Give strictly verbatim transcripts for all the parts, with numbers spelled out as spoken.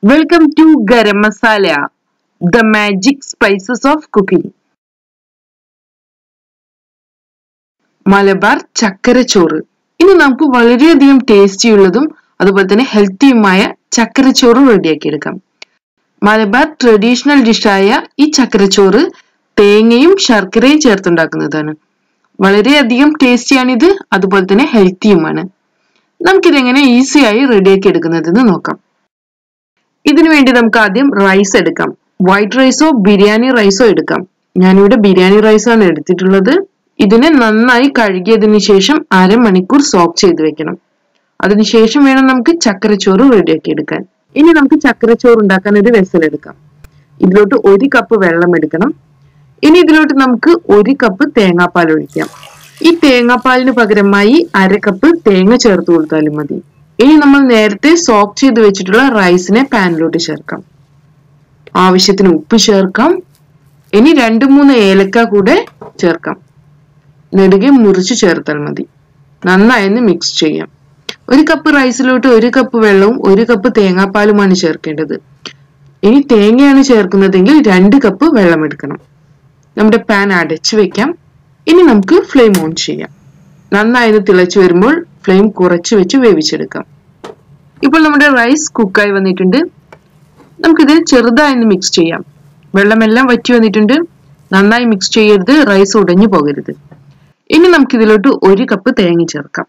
Welcome to Garam Masala, the magic spices of cooking. Malabar ചക്കരച്ചോറ്. ഇനി നമുക്ക് വളരെയധികം ടേസ്റ്റിയുള്ളതും അതുപോലെ തന്നെ ഹെൽത്തിയുമായ ചക്കരച്ചോറ് റെഡിയാക്കി എടുക്കാം. മലബാർ ട്രഡീഷണൽ ഡിഷായ ഈ ചക്കരച്ചോറ് തേങ്ങയും ശർക്കരയും ചേർത്തുണ്ടാക്കുന്നതാണ്. വളരെയധികം ടേസ്റ്റിയാണിത്, അതുപോലെ തന്നെ ഹെൽത്തിയുമാണ്. നമുക്കിതെങ്ങനെ ഈസിയായി റെഡിയാക്കി എടുക്കുന്നതെന്ന് നോക്കാം. ഇതിനു വേണ്ടി നമുക്ക് ആദ്യം റൈസ് എടുക്കാം. വൈറ്റ് റൈസോ ബിരിയാണി റൈസോ എടുക്കാം. ഞാനിവിടെ ബിരിയാണി റൈസാണ് എടുത്തിട്ടുള്ളത്. ഇതിനെ നന്നായി കഴുകിയതിനു ശേഷം അരമണിക്കൂർ സോക്ക് ചെയ്ത് വെക്കണം. അതിനുശേഷം വേണം നമുക്ക് ചക്കരച്ചോറ് റെഡിയാക്കി എടുക്കാൻ. ഇനി നമുക്ക് ചക്കരച്ചോറ് ഉണ്ടാക്കാൻ ഒരു വെസൽ എടുക്കാം. ഇതിലോട്ട് ഒരു കപ്പ് വെള്ളം എടുക്കണം. ഇനി ഇതിലോട്ട് നമുക്ക് ഒരു കപ്പ് തേങ്ങാപ്പാൽ ഒഴിക്കാം. ഈ തേങ്ങാപ്പാലിന് പകരമായി അര കപ്പ് തേങ്ങ ചേർത്ത് കൊടുത്താലും മതി. ഇനി നമ്മൾ നേരത്തെ സോക്ക് ചെയ്ത് വെച്ചിട്ടുള്ള റൈസിനെ പാനിലോട്ട് ചേർക്കാം. ആവശ്യത്തിന് ഉപ്പ് ചേർക്കാം. ഇനി രണ്ടു മൂന്ന് ഏലക്ക കൂടെ ചേർക്കാം. നെടുകെ മുറിച്ച് ചേർത്താൽ മതി. നന്നായി മിക്സ് ചെയ്യാം. ഒരു കപ്പ് റൈസിലോട്ട് ഒരു കപ്പ് വെള്ളവും ഒരു കപ്പ് തേങ്ങാപ്പാലുമാണ് ചേർക്കേണ്ടത്. ഇനി തേങ്ങയാണ് ചേർക്കുന്നതെങ്കിൽ രണ്ട് കപ്പ് വെള്ളം എടുക്കണം. നമ്മുടെ പാൻ അടച്ചു വെക്കാം. ഇനി നമുക്ക് ഫ്ലെയിം ഓൺ ചെയ്യാം. നന്നായി തിളച്ചു വരുമ്പോൾ ഫ്ലെയിം കുറച്ച് വെച്ച് വേവിച്ചെടുക്കാം. ഇപ്പോൾ നമ്മുടെ റൈസ് കുക്കായി വന്നിട്ടുണ്ട്. നമുക്കിത് ചെറുതായി മിക്സ് ചെയ്യാം. വെള്ളമെല്ലാം വറ്റി വന്നിട്ടുണ്ട്. നന്നായി മിക്സ് ചെയ്യരുത്, റൈസ് ഉടഞ്ഞു പോകരുത്. ഇനി നമുക്കിതിലോട്ട് ഒരു കപ്പ് തേങ്ങ ചേർക്കാം.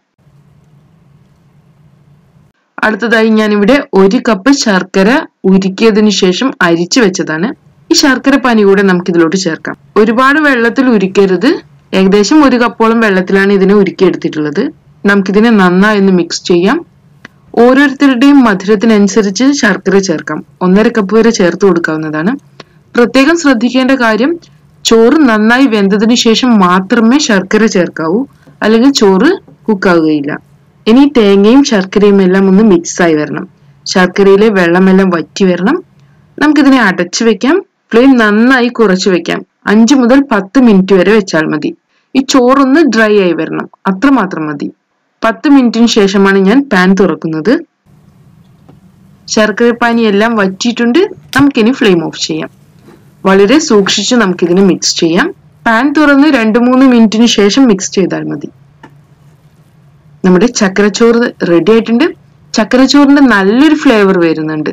അടുത്തതായി ഞാനിവിടെ ഒരു കപ്പ് ശർക്കര ഉരുക്കിയതിനു ശേഷം അരിച്ചു വെച്ചതാണ്. ഈ ശർക്കര പാനി കൂടെ നമുക്കിതിലോട്ട് ചേർക്കാം. ഒരുപാട് വെള്ളത്തിൽ ഉരുക്കരുത്. ഏകദേശം ഒരു കപ്പോളം വെള്ളത്തിലാണ് ഇതിനെ ഉരുക്കിയെടുത്തിട്ടുള്ളത്. നമുക്കിതിനെ നന്നായി ഒന്ന് മിക്സ് ചെയ്യാം. ഓരോരുത്തരുടെയും മധുരത്തിനനുസരിച്ച് ശർക്കര ചേർക്കാം. ഒന്നര കപ്പ് വരെ ചേർത്ത് കൊടുക്കാവുന്നതാണ്. പ്രത്യേകം ശ്രദ്ധിക്കേണ്ട കാര്യം, ചോറ് നന്നായി വെന്തതിനു ശേഷം മാത്രമേ ശർക്കര ചേർക്കാവൂ, അല്ലെങ്കിൽ ചോറ് കുക്കാവുകയില്ല. ഇനി തേങ്ങയും ശർക്കരയും എല്ലാം ഒന്ന് മിക്സ് ആയി വരണം. ശർക്കരയിലെ വെള്ളമെല്ലാം വറ്റി വരണം. നമുക്കിതിനെ അടച്ചു വെക്കാം. ഫ്ലെയിം നന്നായി കുറച്ചു വെക്കാം. അഞ്ചു മുതൽ പത്ത് മിനിറ്റ് വരെ വെച്ചാൽ മതി. ഈ ചോറൊന്ന് ഡ്രൈ ആയി വരണം, അത്രമാത്രം മതി. പത്ത് മിനിറ്റിന് ശേഷമാണ് ഞാൻ പാൻ തുറക്കുന്നത്. ശർക്കര പാനി എല്ലാം വറ്റിയിട്ടുണ്ട്. നമുക്കിനി ഫ്ലെയിം ഓഫ് ചെയ്യാം. വളരെ സൂക്ഷിച്ച് നമുക്കിതിനെ മിക്സ് ചെയ്യാം. പാൻ തുറന്ന് രണ്ടു മൂന്ന് മിനിറ്റിന് ശേഷം മിക്സ് ചെയ്താൽ മതി. നമ്മുടെ ചക്കരച്ചോറ് റെഡി ആയിട്ടുണ്ട്. ചക്കരച്ചോറിന്റെ നല്ലൊരു ഫ്ലേവർ വരുന്നുണ്ട്.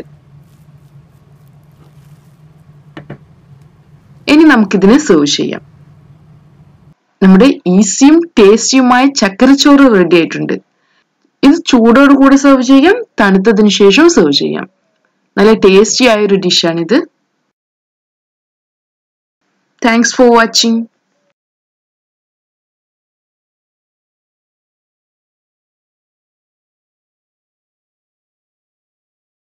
ഇനി നമുക്കിതിനെ സെർവ് ചെയ്യാം. നമ്മുടെ ഈസിയും ടേസ്റ്റിയുമായ ചക്കരച്ചോറ് റെഡി ആയിട്ടുണ്ട്. ഇത് ചൂടോട് കൂടെ സെർവ് ചെയ്യാം, തണുത്തതിനു ശേഷം സെർവ് ചെയ്യാം. നല്ല ടേസ്റ്റി ആയ ഒരു ഡിഷാണിത്. Thanks for watching.